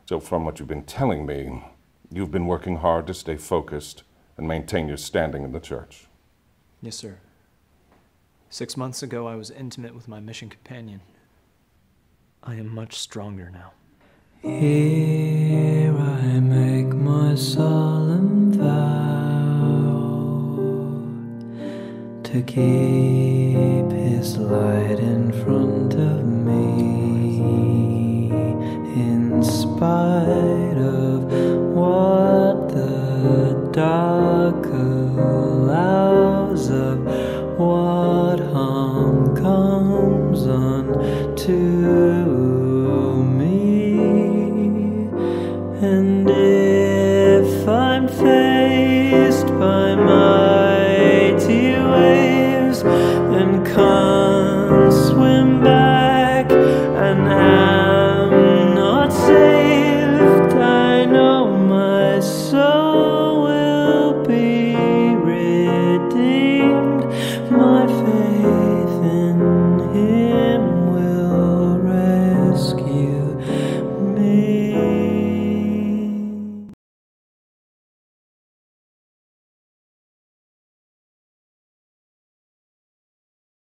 So from what you've been telling me, you've been working hard to stay focused and maintain your standing in the church. Yes, sir. 6 months ago, I was intimate with my mission companion. I am much stronger now. Here I make my solemn vow to keep His light in front of me, in spite of what the dark allows, of what harm comes unto me. And